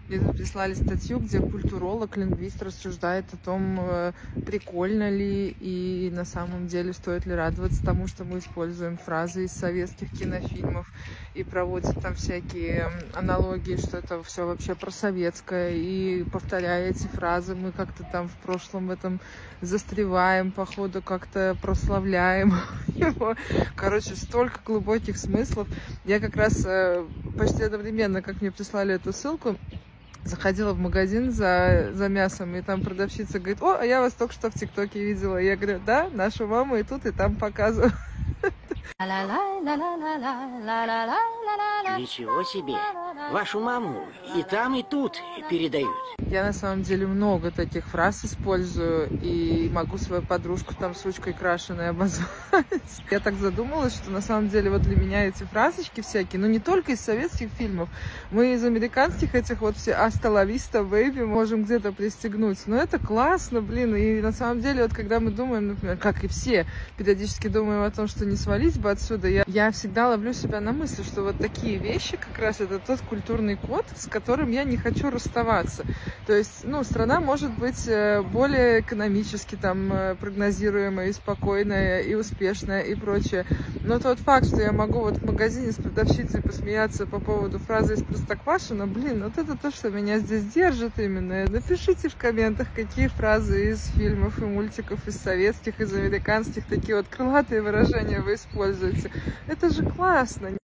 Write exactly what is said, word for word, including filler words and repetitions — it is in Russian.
Мне тут прислали статью, где культуролог, лингвист рассуждает о том, прикольно ли и на самом деле стоит ли радоваться тому, что мы используем фразы из советских кинофильмов и проводит там всякие аналогии, что это все вообще просоветское, и повторяя эти фразы, мы как-то там в прошлом в этом застреваем, походу как-то прославляем его. Короче, столько глубоких смыслов. Я как раз почти одновременно, как мне прислали эту ссылку, заходила в магазин за, за мясом, и там продавщица говорит: о, а я вас только что в ТикТоке видела. Я говорю: да, нашу маму и тут, и там показываю. Ничего себе! Вашу маму и там, и тут передают. Я на самом деле много таких фраз использую, и могу свою подружку там сучкой крашеной обозвать. Я так задумалась, что на самом деле вот для меня эти фразочки всякие, ну не только из советских фильмов, мы из американских этих вот все «Hasta la vista, baby» можем где-то пристегнуть. Но это классно, блин, и на самом деле вот когда мы думаем, например, как и все, периодически думаем о том, что не свалить бы отсюда, я, я всегда ловлю себя на мысли, что вот такие вещи как раз это тот культурный код, с которым я не хочу расставаться. То есть, ну, страна может быть более экономически там прогнозируемая и спокойная, и успешная, и прочее. Но тот факт, что я могу вот в магазине с продавщицей посмеяться по поводу фразы из Простоквашино, блин, вот это то, что меня здесь держит именно. Напишите в комментах, какие фразы из фильмов и мультиков, из советских, из американских, такие вот крылатые выражения вы используете. Это же классно.